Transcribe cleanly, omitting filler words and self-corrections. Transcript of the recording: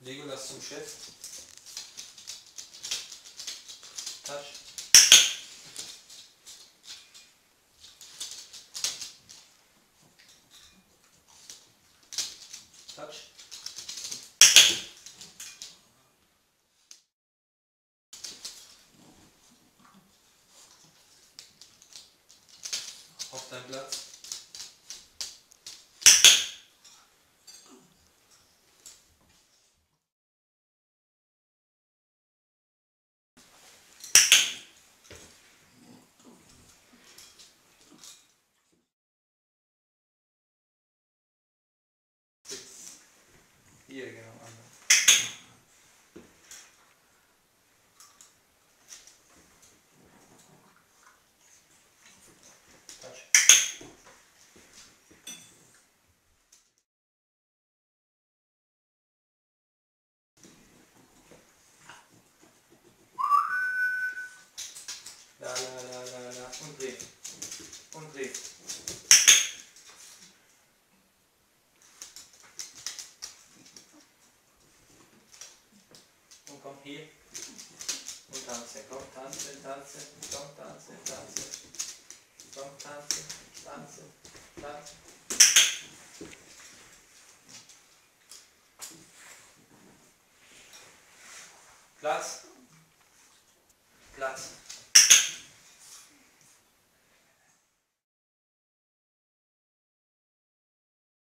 Legolas zum Chef. Touch. Touch. Auf dein Platz. Hier, genau, anders. Touch. La. Und drehen. Und drehen. Und komm hier. Und tanze. Komm, tanze, tanze. Komm, tanze, tanze. Komm, tanze, tanze, tanze. Platz. Platz.